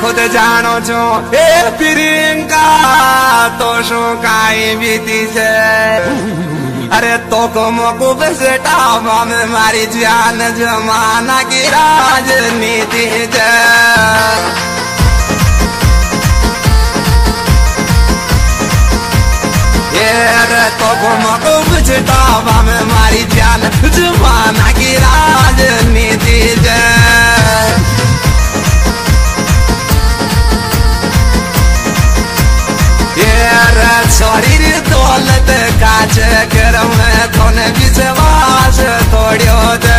खुद जानो छो ए प्रियंका तो शो काई बीती छे। अरे तो को मोको बेटा में मारी जान जमाना की राजनीति छे। तो को बेटा में मारी जान जमाना की राजनीति छे। शरीर दौलत का चक्कर में तूने विश्वास तोड़ियो दे।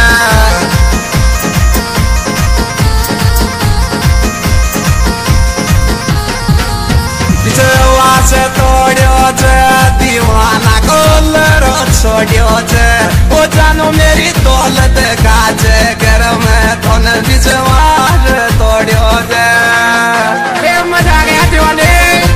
विश्वास तोड़ियो दे दीवाना को लड़ो छोड़ियो दे। वो जानो मेरी दौलत का चक्कर में तूने विश्वास तोड़ियो दे। मजा आ गया दीवाने।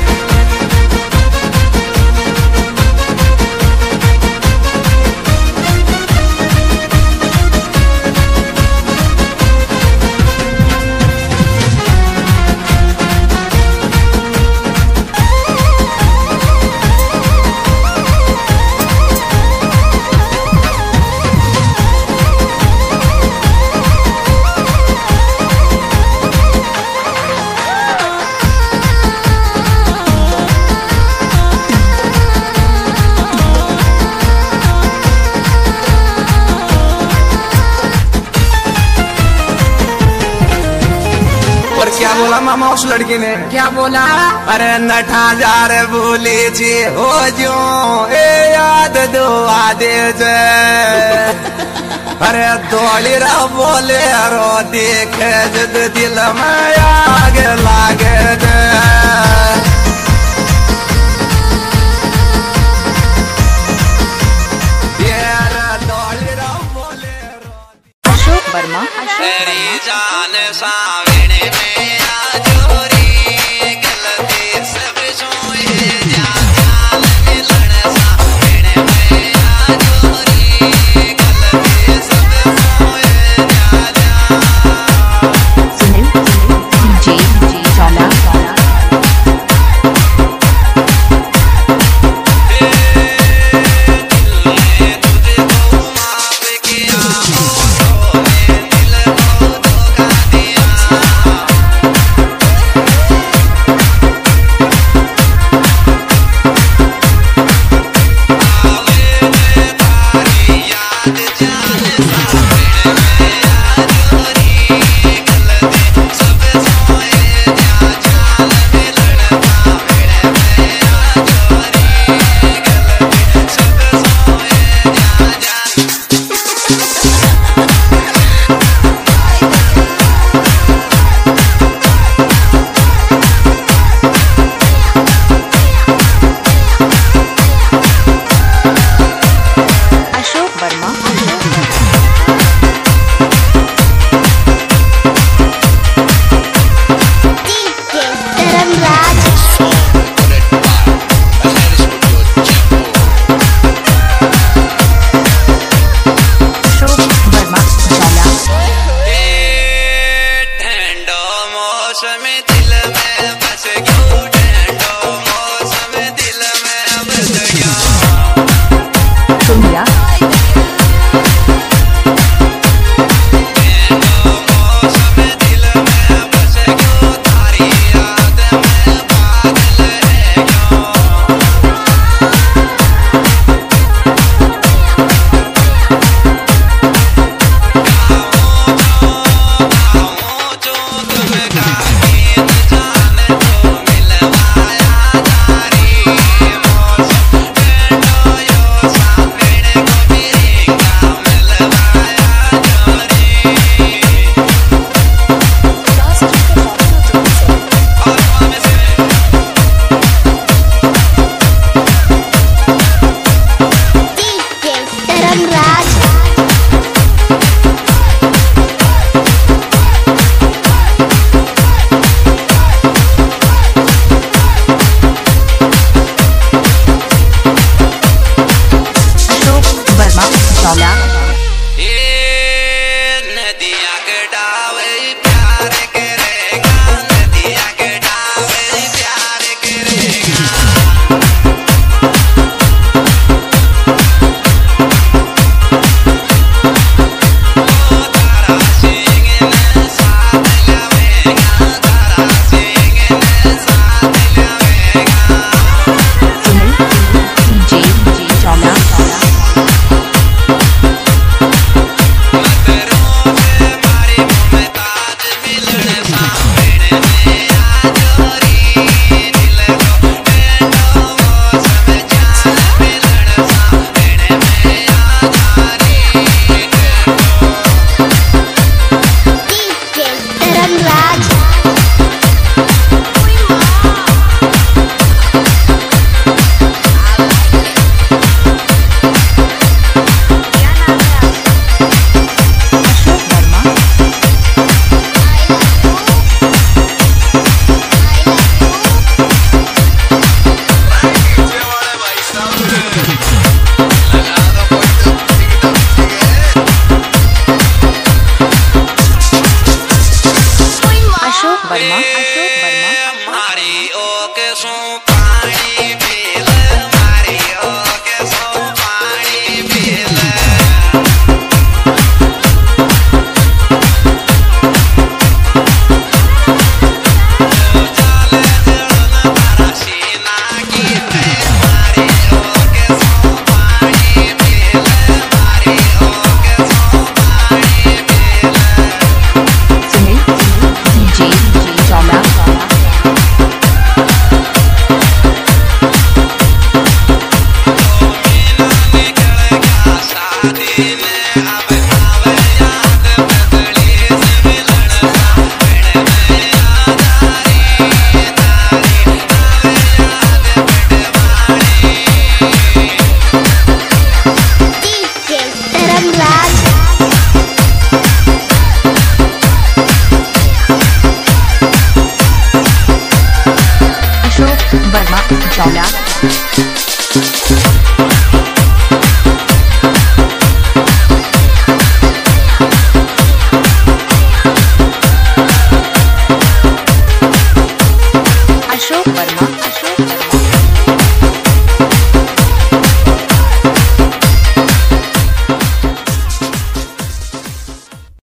क्या बोला मामा उस लड़की ने? क्या बोला? अरे नठा जा रे भूली जी हो जो ए याद दो आदे जे। अरे दौड़ी रा बोले रो देखे जद दिल में आग लागे जे। दौड़ी रा बोले रो अशोक वर्मा तेरी जान सा शर्मा, जौला।